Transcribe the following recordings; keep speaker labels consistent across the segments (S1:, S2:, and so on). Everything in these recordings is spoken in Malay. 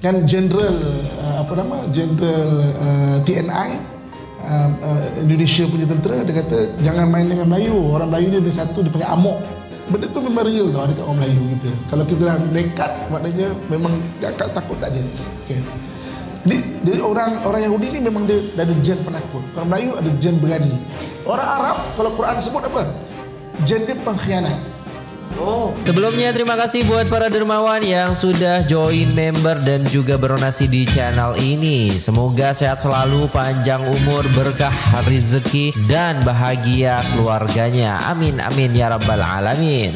S1: kan Jenderal apa nama Jenderal TNI Indonesia punya tentera, dia kata jangan main dengan Melayu. Orang Melayu ni ada satu, dia panggil amok. Benda tu memang real tau dekat orang Melayu kita. Kalau kita dah nekat, maknanya memang dia akan takut tak ada. Okay. Jadi orang Yahudi ni memang dia ada gen penakut. Orang Melayu ada gen berani. Orang Arab kalau Quran sebut apa? Gen dia pengkhianat.
S2: Sebelumnya terima kasih buat para dermawan yang sudah join member dan juga berdonasi di channel ini. Semoga sehat selalu, panjang umur, berkah rezeki dan bahagia keluarganya. Amin amin ya rabbal alamin.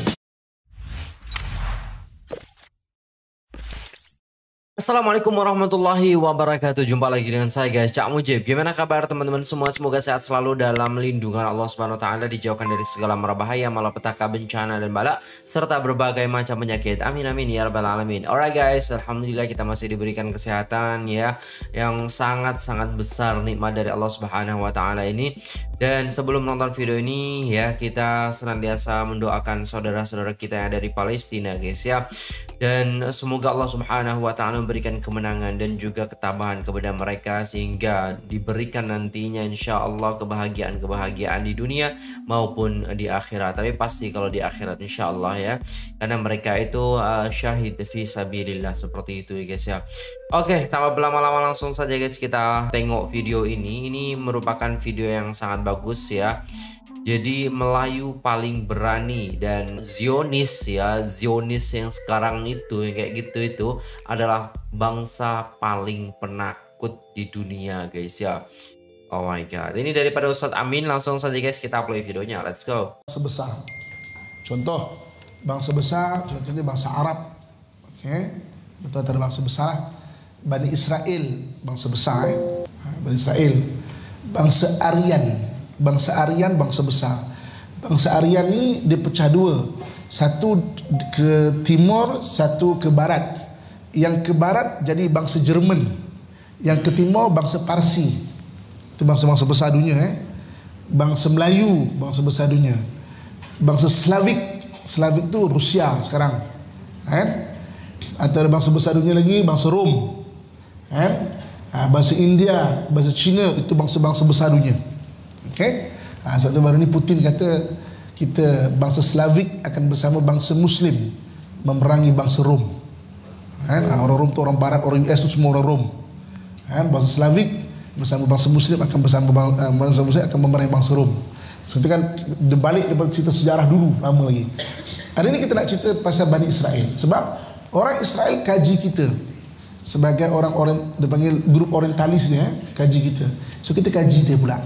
S2: Assalamualaikum warahmatullahi wabarakatuh. Jumpa lagi dengan saya guys, Cak Mujib. Gimana kabar teman-teman semua? Semoga sehat selalu dalam lindungan Allah Subhanahu wa taala, dijauhkan dari segala mara bahaya, malapetaka, bencana dan bala serta berbagai macam penyakit. Amin amin ya rabbal alamin. Alright guys, alhamdulillah kita masih diberikan kesehatan ya, yang sangat-sangat besar nikmat dari Allah Subhanahu wa taala ini. Dan sebelum nonton video ini ya, kita senantiasa mendoakan saudara-saudara kita yang ada di Palestina guys ya. Dan semoga Allah Subhanahu wa taala memberikan kemenangan dan juga ketabahan kepada mereka, sehingga diberikan nantinya insya Allah kebahagiaan di dunia maupun di akhirat. Tapi pasti kalau di akhirat insya Allah ya, karena mereka itu syahid fi sabilillah, seperti itu ya guys ya. Oke, tanpa berlama-lama langsung saja guys kita tengok video ini. Ini merupakan video yang sangat bagus ya. Jadi Melayu paling berani, dan Zionis ya, Zionis yang sekarang itu yang kayak gitu itu adalah bangsa paling penakut di dunia guys ya. Oh my god. Ini daripada Ustadz Amin, langsung saja guys kita play videonya. Let's go.
S1: Sebesar. Contoh bangsa besar, contohnya bangsa Arab. Okey. Betul, ada bangsa besar. Bani Israel, bangsa besar Bani Israel. Bangsa Aryan, bangsa besar. Bangsa Aryan ni dia pecah dua. Satu ke timur, satu ke barat. Yang ke barat jadi bangsa Jerman. Yang ke timur bangsa Parsi. Itu bangsa-bangsa besar dunia Bangsa Melayu, bangsa besar dunia. Bangsa Slavik, Slavik tu Rusia sekarang. Antara bangsa besar dunia lagi bangsa Rom. Bangsa India, bangsa Cina, itu bangsa-bangsa besar dunia. Okay? Sebab tu baru ni Putin kata kita bangsa Slavik akan bersama bangsa Muslim memerangi bangsa Rom. Orang Rom tu orang Barat, orang US tu semua orang Rom. Bangsa Slavik bersama bangsa Muslim akan bersama bangsa Muslim akan memerangi bangsa Rom. Itu kan balik daripada cerita sejarah dulu lama lagi. Hari ni kita nak cerita pasal Bani Israel, sebab orang Israel kaji kita sebagai orang-orang dipanggil grup orientalis dia, kaji kita. So kita kaji dia pula.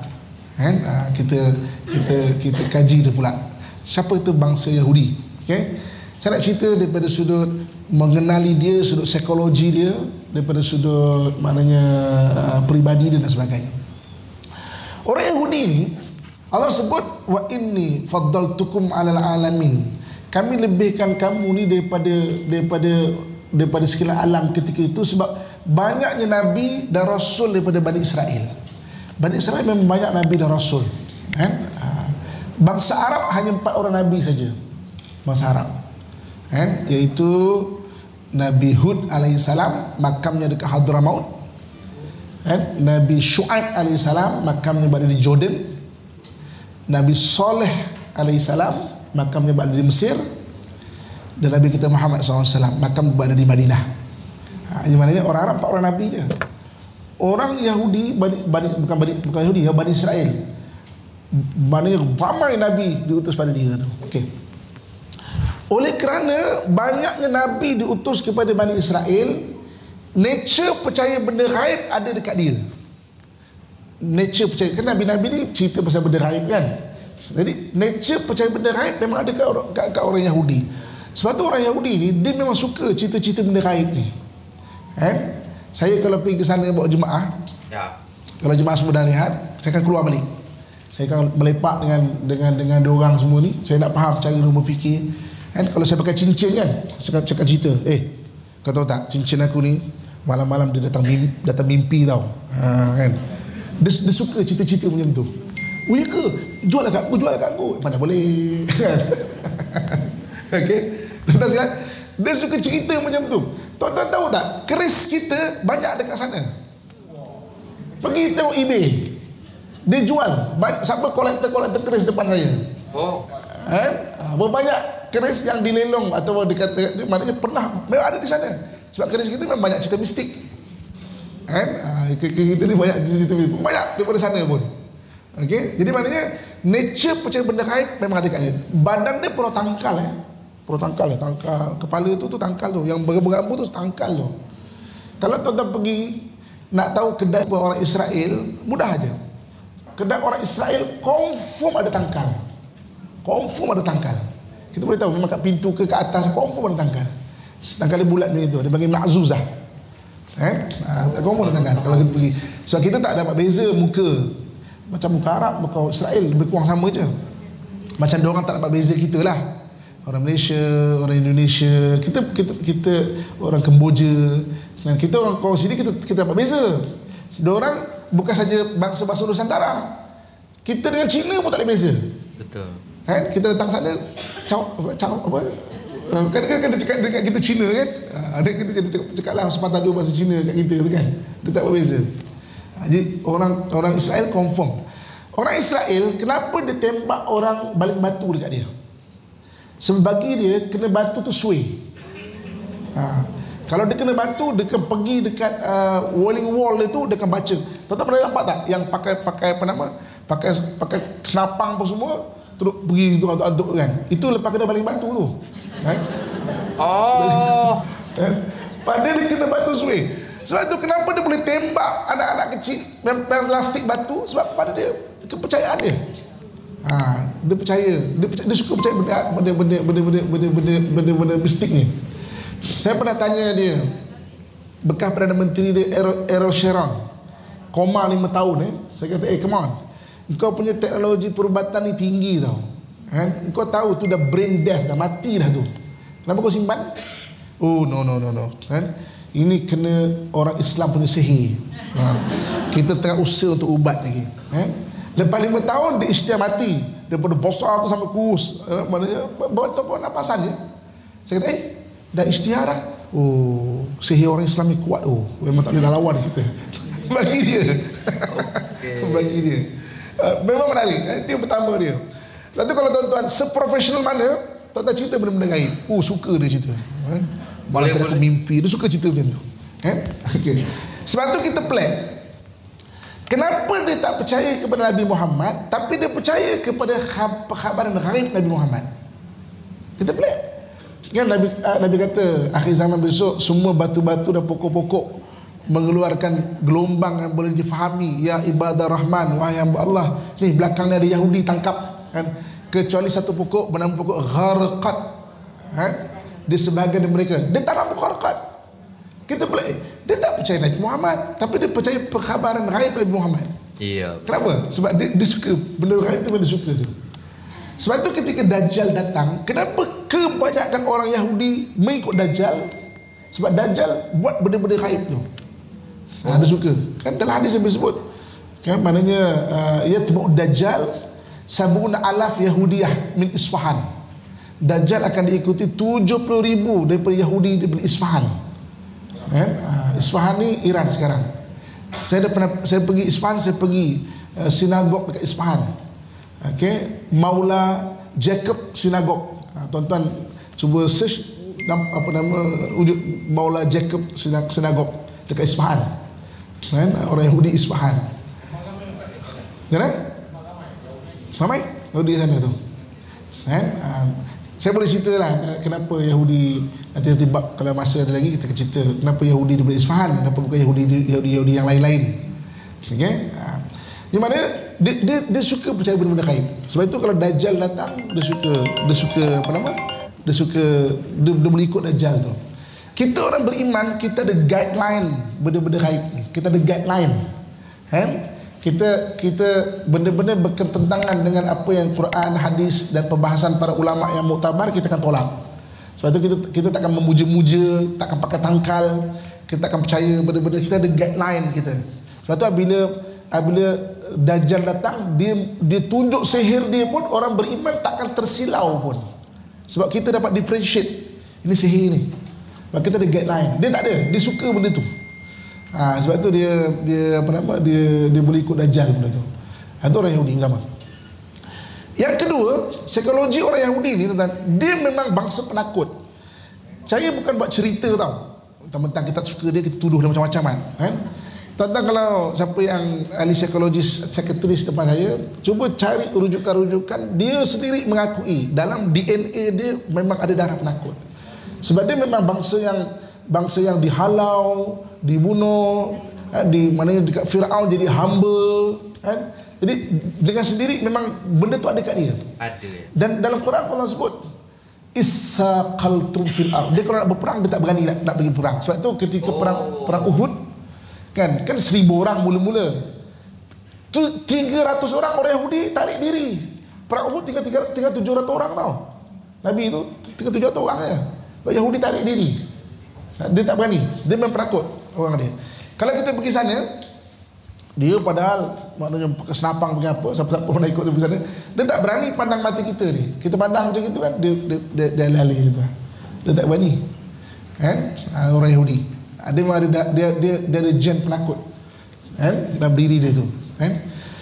S1: Kita kaji dia pula. Siapa itu bangsa Yahudi? Okay? Saya nak cerita daripada sudut mengenali dia, sudut psikologi dia, daripada sudut maknanya peribadi dia dan sebagainya. Orang Yahudi ni Allah sebut wa inni faddaltukum 'alal alamin. Kami lebihkan kamu ni daripada segala alam ketika itu, sebab banyaknya nabi dan rasul daripada Bani Israel. Bani Israel memang banyak nabi dan rasul. Bangsa Arab hanya 4 orang nabi saja. Bangsa Arab. Iaitu Nabi Hud alaihissalam, makamnya dekat Hadramaut. Nabi Shu'aib alaihissalam, makamnya berada di Jordan. Nabi Saleh alaihissalam, makamnya berada di Mesir. Dan Nabi kita Muhammad SAW, makam berada di Madinah. Yang maknanya orang Arab 4 orang nabi je. Orang Yahudi, bukan Yahudi, Bani Israel, maknanya ramai nabi diutus pada dia tu. Okey. Oleh kerana banyaknya nabi diutus kepada Bani Israel, nature percaya benda gaib ada dekat dia. Nature percaya, kan nabi-nabi ni cerita pasal benda gaib kan. Jadi nature percaya benda gaib memang ada kat orang Yahudi. Sebab tu orang Yahudi ni dia memang suka cerita-cerita benda gaib ni. Saya kalau pergi ke sana bawa jemaah, kalau jemaah semua dah rehat, saya akan keluar balik. Saya akan melepak dengan diorang semua ni. Saya nak faham cara dia berfikir. Kalau saya pakai cincin kan, saya cakap cerita, kau tahu tak, cincin aku ni malam-malam dia datang mimpi tau. Kan? Dia suka cerita-cerita macam tu. Oh ya ke? Jual lah kat aku. Mana boleh. Okey. Dia suka cerita macam tu. Tuan-tuan tahu tak, keris kita banyak dekat sana. Pergi tengok eBay, dia jual banyak, sampai kolektor keris depan saya. Berbanyak keris yang dilelong atau dikata, maknanya pernah memang ada di sana. Sebab keris kita memang banyak cerita mistik. Kita ni banyak cerita mistik, banyak daripada sana pun. Okey, jadi maknanya nature percaya benda gaib memang ada kat dia. Badan dia penuh tangkal tangkal. Kepala tu tangkal tu, yang bergambar tu tangkal tu. Kalau tuan-tuan pergi nak tahu kedai orang Israel, mudah aja. Kedai orang Israel confirm ada tangkal. Kita boleh tahu memang kat pintu ke atas confirm ada tangkal. Tangkal dia bulat macam tu, dia panggil ma'zuzah. Confirm ada tangkal kalau kita pergi. Sebab kita tak dapat beza muka. Macam muka Arab, muka Israel lebih kurang sama je. Macam dia orang tak dapat beza kita lah. Orang Malaysia, orang Indonesia, kita orang Kemboja. Dan kita orang kau sini kita dapat beza. Dia orang bukan saja bangsa-bangsa Nusantara. Kita dengan Cina pun tak ada beza.
S2: Betul.
S1: Kita datang sana kan dia cakap dekat kita Cina kan. Dia cakaplah sepatah dua bahasa Cina dekat kita tu kan. Dia tak berbeza. Jadi orang Israel confirm. Orang Israel kenapa dia tembak orang baling batu dekat dia? Sebab bagi dia kena batu tu sway. Kalau dia kena batu, dia akan pergi dekat walling wall dia tu, dia akan baca. Tuan-tuan pernah nampak tak yang pakai apa nama? Pakai senapang apa semua, terus pergi aduk-aduk kan. Itu lepas kena baling batu tu. Kan? Padahal dia kena batu sway. Sebab tu kenapa dia boleh tembak anak-anak kecil plastik batu, sebab pada dia kepercayaan dia. Dia percaya, dia suka percaya benda mistik ni. Saya pernah tanya dia, bekas Perdana Menteri dia Ariel Sharon, koma 5 tahun saya kata, come on, engkau punya teknologi perubatan ni tinggi tau. Engkau tahu tu dah brain death, dah mati dah tu. Kenapa kau simpan? Oh no. Ini kena orang Islam punya sihir. Kita tengah usaha untuk ubat lagi. Lepas 5 tahun dia isytihar mati. Daripada besar tu sampai kurus. Maknanya buat apa napasan je. Saya kata dah isytihar dah. Oh, sihir orang Islam ni kuat. Oh, memang tak boleh lawan kita. Bagi dia. Bagi dia. Memang menarik. Itu yang pertama dia. Lepas tu kalau tuan-tuan seprofesional mana, tuan-tuan cerita benda-benda gaib. Oh, suka dia cerita. Malah tadi aku mimpi. Dia suka cerita macam tu. Okay. Sebab tu kita plan. Kenapa dia tak percaya kepada Nabi Muhammad, tapi dia percaya kepada khabaran ghaib Nabi Muhammad? Kita plan. Kan Nabi kata akhir zaman besok semua batu-batu dan pokok-pokok mengeluarkan gelombang yang boleh difahami. Ya ibadah Rahman, wahai hamba Allah. Ni belakang ni ada Yahudi tangkap. Kecuali satu pokok bernama pokok Gharqad. Dia sebahagian dari mereka dia tanam pokok Gharqad. Kita pula dia tak percaya Nabi Muhammad, tapi dia percaya perkhabaran ghaib Nabi Muhammad.
S2: Iya.
S1: Kenapa? Sebab dia suka benda ghaib tu, dia suka dia. Sebab tu ketika Dajjal datang, kenapa kebanyakan orang Yahudi mengikut Dajjal? Sebab Dajjal buat benda-benda ghaib tu. Dia suka. Kan dalam hadis yang disebut, kan maknanya yatbu Dajjal sabuna alaf Yahudiyah min Isfahan. Dajjal akan diikuti 70,000 daripada Yahudi daripada Isfahan. Isfahan ni Iran sekarang. Saya pergi Isfahan, saya pergi sinagog dekat Isfahan. Okey, Maula Jacob Sinagog. Tuan-tuan cuba search apa nama wujud Maula Jacob Sinagog dekat Isfahan. Orang Yahudi Isfahan. Kenapa? Ramai Yahudi sana tu. Saya boleh cerita lah kenapa Yahudi nanti bab kalau masa ada lagi kita akan cerita kenapa Yahudi daripada Isfahan, kenapa bukan Yahudi yang lain-lain. Okey. Di mana dia suka percaya benda-benda gaib. Sebab itu kalau Dajjal datang dia suka apa nama? Dia boleh ikut Dajjal tu. Kita orang beriman, kita ada guideline benda-benda gaib ni. Kita ada guideline. Kita benda-benda bertentangan dengan apa yang Quran, hadis dan perbahasan para ulama yang muktabar, kita akan tolak. Sebab itu kita takkan memuja-muja, takkan pakai tangkal, kita akan percaya benda-benda, kita ada guideline kita. Sebab itu apabila Dajjal datang, dia tunjuk sihir dia pun, orang beriman takkan tersilau pun. Sebab kita dapat differentiate, ini sihir ni. Sebab kita ada guideline. Dia tak ada, dia suka benda tu. Sebab tu dia boleh ikut Dajjal benda tu. Itu orang Yahudi pertama. Yang kedua, psikologi orang Yahudi ni tuan, dia memang bangsa penakut. Saya bukan buat cerita tau. Tentang kita suka dia, kita tuduh dia macam-macam kan. Tuan-tuan kalau siapa yang ahli psikologis, psikiatris depan saya, cuba cari rujukan-rujukan. Dia sendiri mengakui dalam DNA dia memang ada darah penakut. Sebab dia memang bangsa yang dihalau, dibunuh, di mana dekat Firaun jadi hamba kan. Jadi dengan sendiri memang benda tu ada kat dia. Ada. Dan dalam Quran Allah sebut isaqaltum fil ard. Dia kalau nak berperang dia tak berani nak pergi perang. Sebab tu ketika perang Uhud kan 1,000 orang mula-mula. 300 orang Yahudi tarik diri. Perang Uhud tinggal 700 orang tau. Nabi tu tinggal 700 orang je. Yahudi tarik diri. Dia tak berani. Dia memang penakut orang dia. Kalau kita pergi sana, dia padahal maknanya pakai senapang pergi apa, siapa-siapa pernah ikut tu pergi sana, dia tak berani pandang mati kita ni. Kita pandang macam itu kan, dia lali gitu. Dia tak berani. Kan? Orang Yahudi. Dia ada gen penakut. Kan? Dalam diri dia tu. Kan?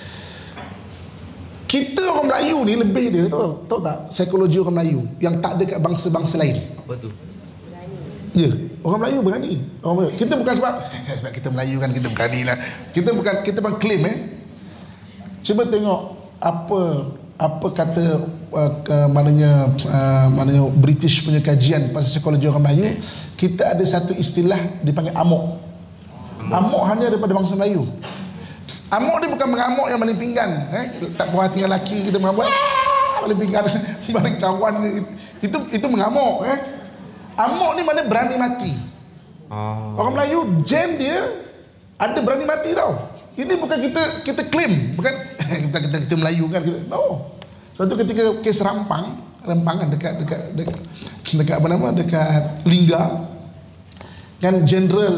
S1: Kita orang Melayu ni lebih dia, tahu tak? Psikologi orang Melayu yang tak ada kat bangsa-bangsa lain. Apa tu? Ya, orang Melayu berani. Kita bukan sebab kita Melayu kan kita berani lah. Kita bukan claim Cuba tengok apa kata maknanya British punya kajian pasal psikologi orang Melayu. Kita ada satu istilah dipanggil amok. Amok hanya daripada bangsa Melayu. Amok dia bukan mengamuk yang maling pinggan, tak puas hati dengan lelaki kita mengamuk, maling pinggan, maling kawan, itu mengamuk. Amok ni mana berani mati. Orang Melayu gen dia ada berani mati tau. Ini bukan kita claim, bukan kita Melayu kan kita. No. Suatu ketika kes rempangan dekat apa nama, dekat Lingga kan General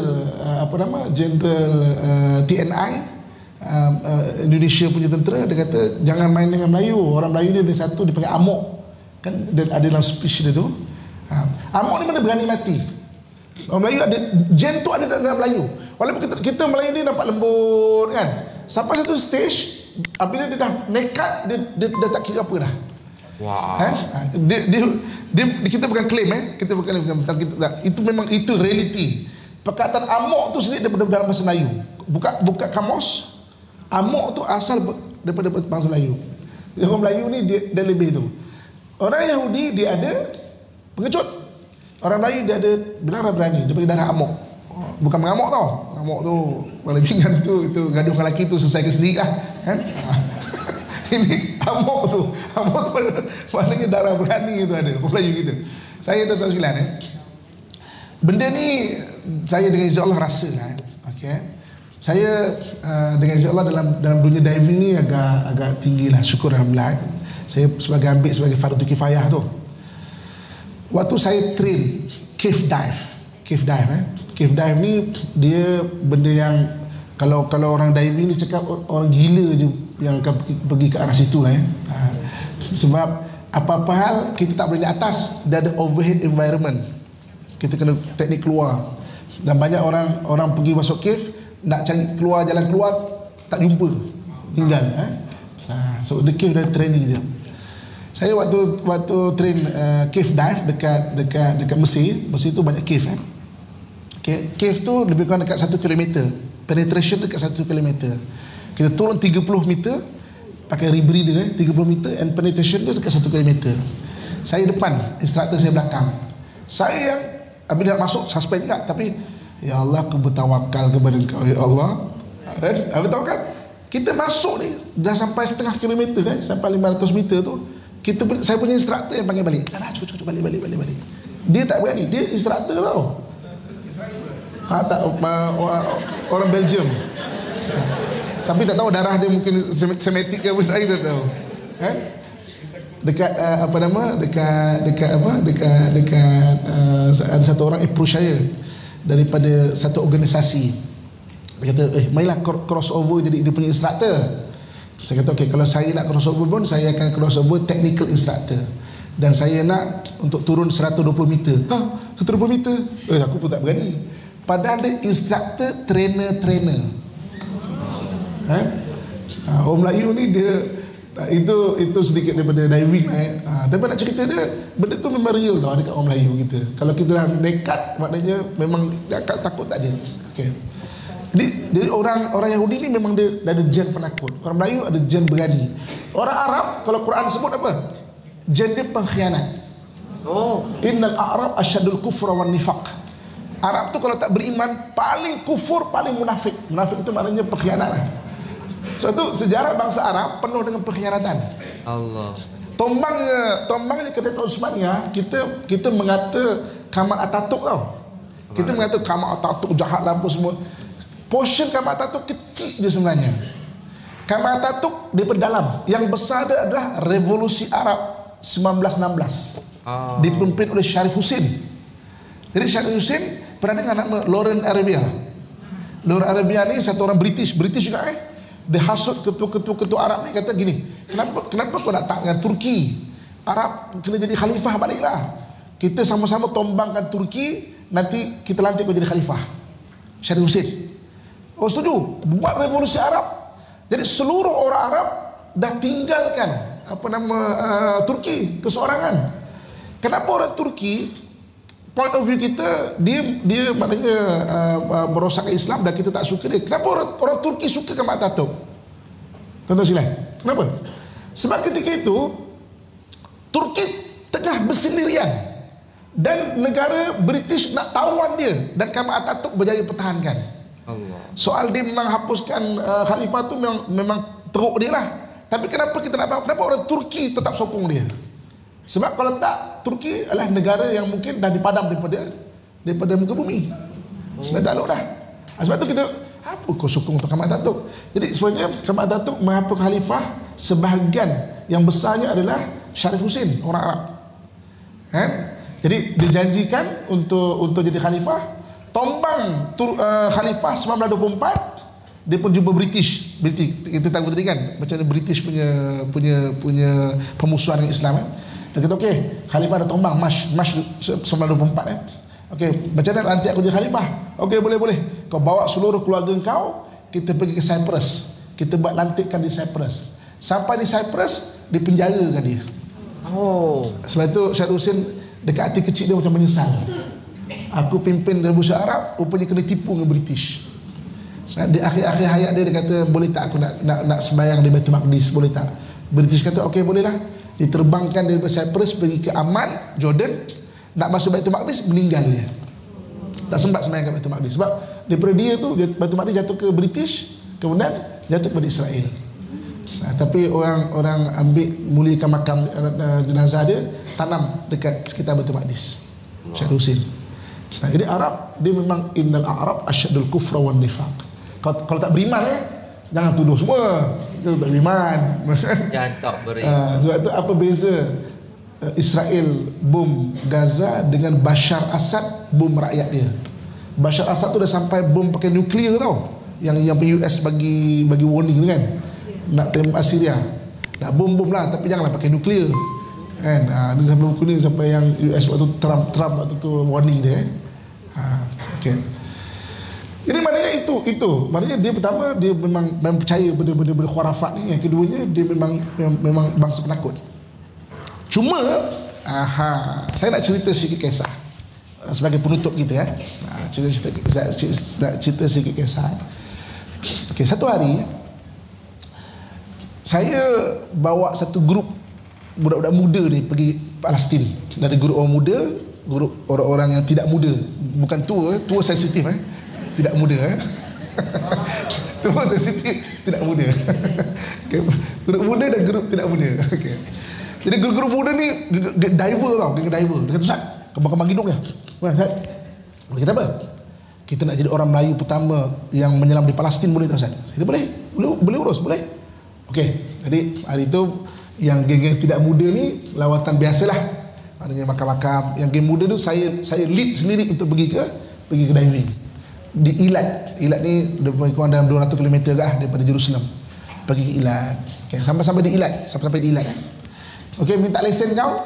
S1: TNI Indonesia punya tentera, dia kata jangan main dengan Melayu. Orang Melayu ni ada satu dipanggil amok kan, dan ada dalam speech dia tu. Amok ni mana berani mati. Orang Melayu ada gen tu, ada dalam Melayu. Walaupun kita Melayu ni nampak lembut kan, sampai satu stage apabila dia dah nekat, dia dah tak kira apa dah. Wow. Kan? Kita bukan claim kita bukan tentang kita. Itu memang itu reality. Perkataan amok tu sendiri daripada dalam bahasa Melayu. Buka kamus. Amok tu asal daripada bangsa Melayu. Orang Melayu ni dia lebih tu. Orang Yahudi dia ada pengecut. Orang Melayu dia ada darah berani, dia pakai darah amok. Bukan mengamuk tau. Amok tu maling pinggan tu, itu gaduh dengan lelaki tu selesaikan sendiri lah kan. Ini amok tu maknanya darah berani itu ada. Orang Melayu kita. Saya tak tahu sekalian benda ni saya dengan izin Allah rasa lah. Okay. Saya dengan izin Allah dalam dunia diving ni agak tinggi lah, syukur alhamdulillah. Saya ambil sebagai fardu kifayah tu. Waktu saya train cave dive ni dia benda yang kalau orang diving ni cakap orang gila je yang akan pergi ke arah situ lah sebab apa-apa hal kita tak boleh di atas, dia ada overhead environment, kita kena teknik keluar, dan banyak orang pergi masuk cave nak cari jalan keluar tak jumpa, tinggal so the cave dah training dia. Saya waktu train cave dive dekat Mesir tu banyak cave cave tu lebih kurang dekat 1 km, penetration dekat 1 km. Kita turun 30 meter pakai rebreather 30 meter, and penetration tu dekat 1 km. Saya depan, instructor saya belakang. Saya yang bila nak masuk suspend juga, tapi ya Allah, aku bertawakal kepada Engkau ya Allah. Dan tahu kan, kita masuk ni dah sampai setengah kilometer sampai 500 meter tu, saya punya instructor yang panggil balik. Cukup balik. Dia tak berani, dia instructor tau. Orang Belgium. Tapi tak tahu darah dia mungkin semetik ke apa, saya tak tahu. Kan? Dekat ada satu orang approach saya daripada satu organisasi. Dia kata, marilah crossover jadi dia punya instructor. Saya kata, okey, kalau saya nak crossover pun saya akan crossover technical instructor. dan saya nak untuk turun 120 meter. 120 meter? Aku pun tak berani. Padahal dia instructor, trainer. Orang Melayu ni dia itu sedikit daripada diving tapi nak cerita dia, benda tu memang real tau dekat orang Melayu kita. Kalau kita dah nekat, maknanya memang takut tak ada. Okay. Jadi orang Yahudi ni memang dia ada gen penakut. Orang Melayu ada gen berani. Orang Arab, kalau Quran sebut apa? Gen dia pengkhianat. Innal a'rab asyadul kufra wan nifaq. Arab tu kalau tak beriman paling kufur, paling munafik. Munafik itu maknanya pengkhianat lah. Sebab tu sejarah bangsa Arab penuh dengan pengkhianatan.
S2: Allah.
S1: Tombangnya Ketika Osmania, kita mengata Kamal Atatürk tau. Kita mengata Kamal Atatürk jahat lah apa semua. Portion Kamal Atatürk kecil je sebenarnya. Kamal Atatürk dia berdalam. Yang besar dia adalah Revolusi Arab 1916. Dipimpin oleh Syarif Hussein. Jadi Syarif Hussein pernah dengar nama Lawrence Arabia. Lawrence Arabia ni satu orang British juga Dia hasut ketua Arab ni, kata gini, kenapa kau nak tak dengan Turki? Arab kena jadi khalifah baliklah. Kita sama-sama tombangkan Turki, nanti kita lantik kau jadi khalifah. Syarif Hussein setuju buat revolusi Arab. Jadi seluruh orang Arab dah tinggalkan Turki keseorangan. Kenapa orang Turki, point of view kita, dia maknanya merosakkan Islam dan kita tak suka dia. Kenapa orang Turki suka Kamal Atatürk? Tuan-tuan silakan. Kenapa? Sebab ketika itu Turki tengah bersendirian dan negara British nak tawan dia, dan Kamal Atatürk berjaya pertahankan. Allah. Soal dia memang hapuskan khalifah tu memang teruk dia lah. Tapi kenapa kita nak faham, kenapa orang Turki tetap sokong dia? Sebab kalau tak, Turki adalah negara yang mungkin dah dipadam daripada muka bumi. Dah tak elok dah. Sebab tu kita, apa kau sokong Kamal Atatürk? Jadi sebenarnya Kamal Atatürk menghapus khalifah, sebahagian yang besarnya adalah Syarif Hussein, orang Arab. Jadi dijanjikan untuk jadi khalifah. Tombang khalifah 1924, dia pun jumpa British. Kita tahu tadi kan macam mana British punya pemusuhan dengan Islam. Dia kata okey, khalifah dah tombang Mash 1924 okey, macam mana nanti aku jadi khalifah? Okey, boleh. Kau bawa seluruh keluarga kau, kita pergi ke Cyprus. Kita buat lantikkan di Cyprus. Sampai di Cyprus, dipenjarakan dia. Sebab itu Syarif Hussein dekat hati kecil dia macam menyesal. Aku pimpin revolusi Arab, rupanya kena tipu dengan British. Di akhir-akhir hayat dia kata, boleh tak aku nak sembahyang di Baitul Maqdis, boleh tak? British kata okey, boleh lah. Diterbangkan dari Cyprus pergi ke Amman, Jordan. Nak masuk Baitul Maqdis, meninggal dia. Tak sempat sembahyang ke Baitul Maqdis. Sebab daripada dia tu, Baitul Maqdis jatuh ke British, kemudian jatuh kepada Israel. Tapi orang ambil, muliakan makam jenazah dia, tanam dekat sekitar Baitul Maqdis. Syarif Hussein. Jadi Arab, dia memang innal a'rab asyadul kufra wan nifaq. Kalau tak beriman jangan tuduh semua kita tak beriman.
S2: Jangan tak beriman.
S1: Sebab tu apa beza Israel bom Gaza dengan Bashar Assad bom rakyat dia? Bashar Assad tu dah sampai bom pakai nuklear tau. Yang US bagi warning tu kan. Nak tembak Syria. Nak bom lah, tapi janganlah pakai nuklear. Kan? Dia sampai buku ni, sampai yang US waktu Trump waktu tu warning dia. Okay. Jadi maknanya itu maknanya dia pertama, dia memang percaya benda-benda khurafat ni. Yang keduanya, dia memang bangsa penakut. Cuma saya nak cerita sikit kisah sebagai penutup kita cerita sikit kisah. Okay, satu hari saya bawa satu grup budak-budak muda ni pergi Palestin. Dari grup orang muda, grup orang-orang yang tidak muda, bukan tua sensitif tidak muda tua sensitif tidak muda. Okay. Grup muda dan grup tidak muda. Okay. Jadi grup muda ni diver tau, dia kata Ustaz, kembang-kembang hidung dia. Kita apa? Kita nak jadi orang Melayu pertama yang menyelam di Palestin, boleh tak Ustaz? Kita boleh urus, boleh. Okey, jadi hari tu yang geng-geng tidak muda ni lawatan biasalah. Maknanya makam-makam. Yang geng muda tu saya lead sendiri untuk pergi ke diving di Eilat. Eilat ni lebih kurang dalam 200 km daripada Jerusalem. Pergi ke Eilat. Okey, sampai di Eilat. Okey, minta lesen kau.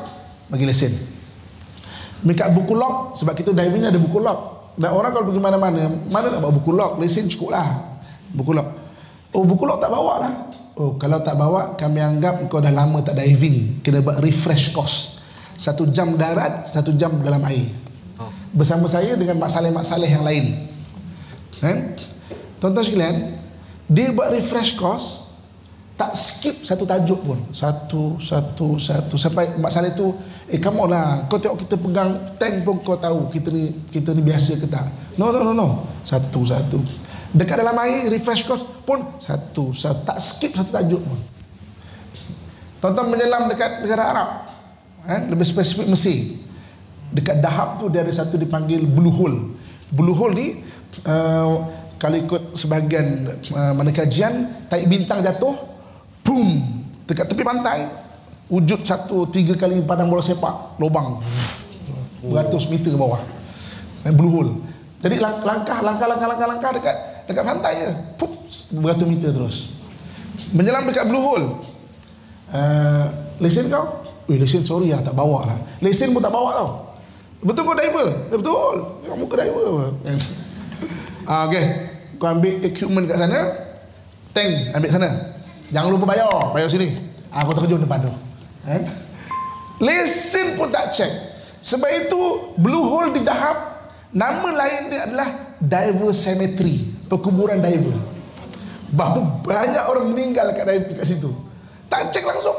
S1: bagi lesen. Mereka buku log, sebab kita diving ada buku log. Dan orang kalau pergi mana-mana, mana nak bawa buku log, lesen cukup lah. Buku log. Oh, buku log tak bawa lah. Oh, kalau tak bawa, kami anggap kau dah lama tak diving. Kena buat refresh course. 1 jam darat, 1 jam dalam air. Bersama saya dengan masalah-masalah yang lain. Tuan-tuan sekalian, dia buat refresh course, tak skip satu tajuk pun. Satu sampai masalah itu, come on lah, kau tengok kita pegang tank pun kau tahu kita ni biasa ke tak. No. Satu dekat dalam air refresh course pun satu tak skip satu tajuk pun. Tuan-tuan menyelam dekat negara Arab, lebih spesifik Mesir, dekat Dahab tu dia ada satu dipanggil Blue Hole. Blue Hole ni kalau ikut sebahagian mana kajian, taik bintang jatuh, boom, dekat tepi pantai, wujud 3 kali padang bola sepak, lubang beratus meter ke bawah, Blue Hole. Jadi langkah dekat pantai je, beratus meter terus. Menyelam dekat Blue Hole. Lesen kau? Lesen sorry lah, tak bawa lah. Lesen pun tak bawa tau. Betul kau diver? Betul. Kamu ke diver apa? Okay, kau ambil equipment kat sana, tank ambil sana. Jangan lupa bayar sini. Aku terjun depan tu. Lesen pun tak check. Sebab itu Blue Hole di Dahab, nama lain dia adalah diver cemetery, perkuburan diver. Bahawa banyak orang meninggal kat situ. Tak check langsung.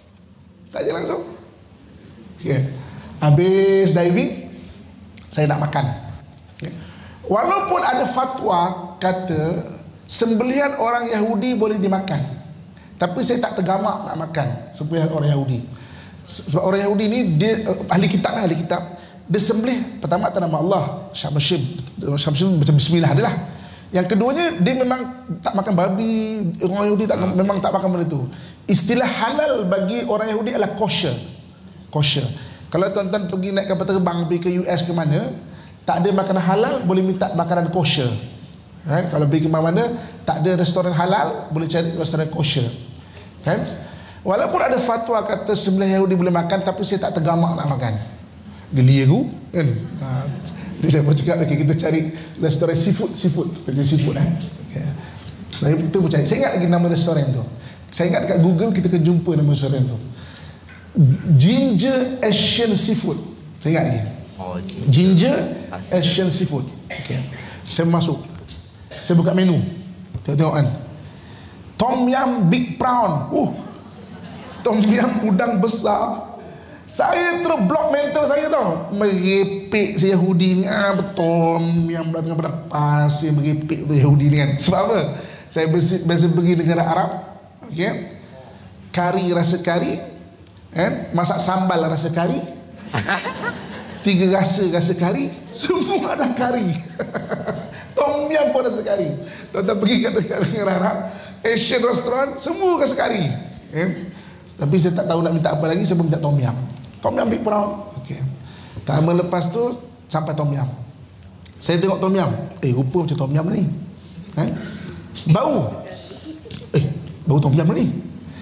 S1: Okay. Habis diving, saya nak makan. Okay. Walaupun ada fatwa kata sembelihan orang Yahudi boleh dimakan, tapi saya tak tergamak nak makan sembelihan orang Yahudi. Sebab orang Yahudi ni dia ahli kitab. Dia sembelih pertama atas nama Allah, Syamshim macam bismillah dia lah. Yang keduanya, dia memang tak makan babi. Orang Yahudi memang tak makan benda itu. Istilah halal bagi orang Yahudi adalah kosher. Kalau tuan-tuan pergi naik kapal terbang pergi ke US ke mana, tak ada makanan halal, boleh minta makanan kosher. Kalau pergi ke mana tak ada restoran halal, boleh cari restoran kosher. Walaupun ada fatwa kata sembelih Yahudi boleh makan, tapi saya tak tergamak nak makan. Geli aku kan. Jadi saya mau cakap, okay, kita cari restoran seafood. Kerja seafood okay. Kita mau cari. Saya ingat lagi nama restoran tu. Saya ingat dekat Google kita akan jumpa nama restoran tu. Ginger Asian Seafood. Saya ingat lagi. Ginger Asian Seafood. Okay. Saya masuk. Saya buka menu. Tengok kan. Tom Yum Big Prawn. Tom Yum udang besar. Saya terblok mental saya tau. Merepek si Yahudi ni. Betul yang berada pada pasir merepek tu Yahudi ni kan. Sebab apa? Saya biasa pergi negara Arab. Okay. Kari rasa kari, masak sambal rasa kari, 3 rasa kari, semua ada kari. Tom Yum pun rasa kari. Tuan-tuan pergi ke negara Arab, Asian restaurant, semua rasa kari. Tapi saya tak tahu nak minta apa lagi, saya minta Tom Yum. Tom Yum Big Prawn. Okay. Tak lama lepas tu sampai Tom Yum. Saya tengok Tom Yum, rupa macam Tom Yum ni. Bau. Bau Tom Yum ni.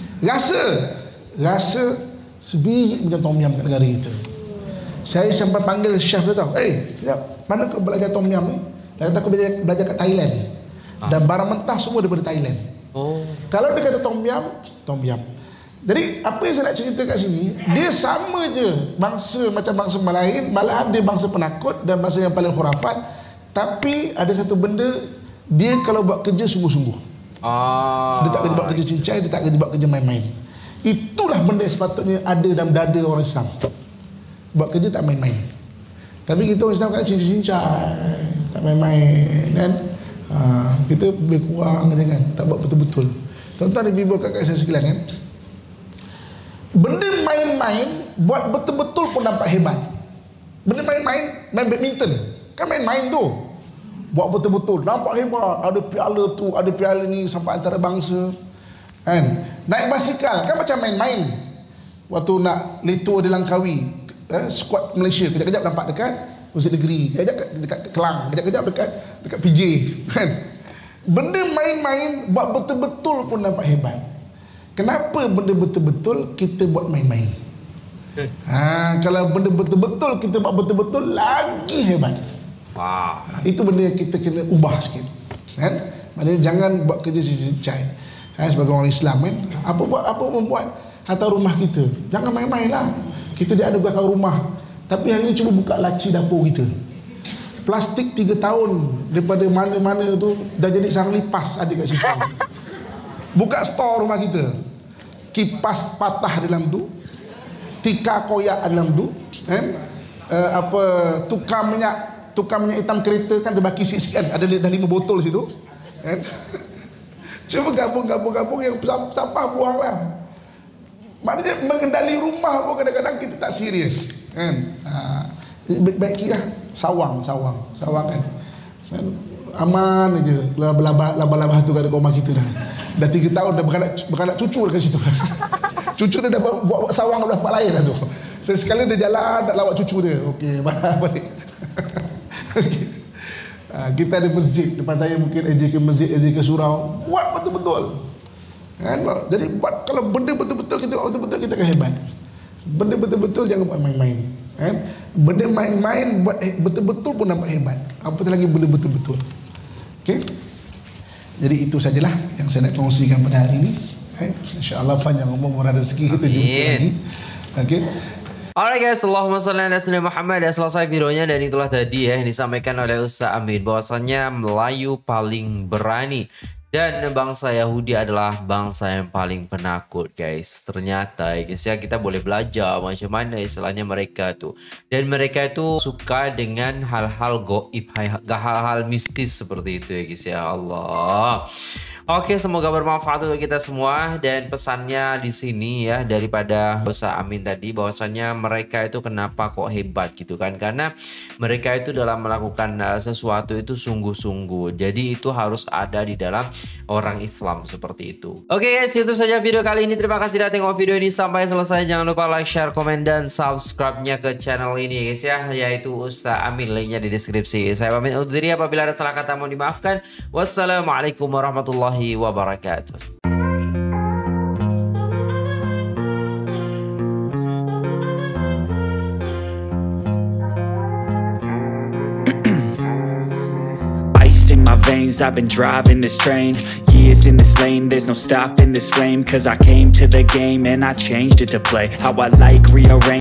S1: Rasa sebiji macam Tom Yum kat negara kita. Saya sampai panggil chef dia tau. Sekejap, mana kau belajar Tom Yum ni? Dia kata aku belajar kat Thailand. Dan barang mentah semua daripada Thailand. Kalau dia kata Tom Yum. Jadi apa yang saya nak cerita kat sini, dia sama je bangsa macam bangsa lain, malahan dia bangsa penakut dan bangsa yang paling khurafat. Tapi ada satu benda, dia kalau buat kerja sungguh-sungguh. Dia tak kerja buat kerja cincai, dia tak kerja buat kerja main-main. Itulah benda yang sepatutnya ada dalam dada orang Islam. Buat kerja tak main-main. Tapi kita orang Islam kan cincai-cincai, tak main-main kan. Kita lebih kurang kan, tak buat betul-betul. Tuan-tuan dan ibu kakak saya sekalian kan, benda main-main buat betul-betul pun nampak hebat. Benda main-main, main badminton kan main-main tu, buat betul-betul nampak hebat. Ada piala tu, ada piala ni sampai antarabangsa kan. Naik basikal kan macam main-main. Waktu nak Leto di Langkawi, squad Malaysia, kejap-kejap nampak dekat Masjid Negeri, kejap dekat Kelang, kejap-kejap dekat PJ kan. Benda main-main buat betul-betul pun nampak hebat. Kenapa benda betul-betul kita buat main-main? Kalau benda betul-betul kita buat betul-betul lagi hebat. Itu benda yang kita kena ubah sikit, kan? Maknanya jangan buat kerja cicai. Sebagai orang Islam, kan? Apa membuat harta rumah kita, jangan main-main lah. Kita dianugerahkan rumah, tapi hari ini cuba buka laci dapur kita. Plastik 3 tahun daripada mana-mana tu dah jadi sarang lipas ada kat situ. Buka store rumah kita, kipas patah dalam tu, tikar koyak dalam tu, kan? Tukar minyak hitam kereta kan, dia baki sikit kan, ada dah 5 botol situ, kan? Cuba gabung yang sampah buang lah. Maknanya mengendali rumah pun kadang-kadang kita tak serius, kan? Baik-baik lah sawang kan? Aman aja. Laba-laba tu kat rumah kita dah 3 tahun dah beranak cucu dekat situ dah. Cucu dia dah buat sawang kat tempat lain dah tu. Sekali dia jalan tak lawat cucu dia. Okey, balik. Okay. Kita ada masjid depan saya, mungkin AJK masjid, AJK surau, buat betul-betul, kan? Jadi buat, kalau benda betul-betul kita buat betul-betul, kita akan hebat. Benda betul-betul jangan buat main-main, kan? Benda main-main buat betul-betul pun nampak hebat, apatah lagi benda betul-betul. Okey, jadi itu sajalah yang saya nak kongsikan pada hari ini, kan? InsyaAllah panjang umur, murah rezeki, kita jumpa lagi. Okey.
S2: Alright guys, Allahumma salli ala sayyidina Muhammad. Dah selesai videonya, dan itulah tadi ya yang disampaikan oleh Ustaz Amin, bahwasannya Melayu paling berani dan bangsa Yahudi adalah bangsa yang paling penakut guys. Ternyata ya guys ya, kita boleh belajar macam mana istilahnya mereka tuh. Dan mereka itu suka dengan hal-hal goib, hal-hal mistis seperti itu ya guys ya. Allah. Oke, semoga bermanfaat untuk kita semua. Dan pesannya di sini ya daripada Ustaz Amin tadi, bahwasannya mereka itu kenapa kok hebat gitu kan, karena mereka itu dalam melakukan sesuatu itu sungguh-sungguh. Jadi itu harus ada di dalam orang Islam seperti itu. Oke guys, itu saja video kali ini. Terima kasih sudah tengok video ini sampai selesai. Jangan lupa like, share, komen, dan subscribe-nya ke channel ini guys ya, yaitu Ustaz Amin. Linknya di deskripsi. Saya pamit undur diri, apabila ada salah kata mohon dimaafkan. Wassalamualaikum warahmatullahi wabarakatuh.
S3: In my veins, I've been driving this train, years in this lane, there's no stopping this flame, cause I came to the game and I changed it to play how I like, rearrange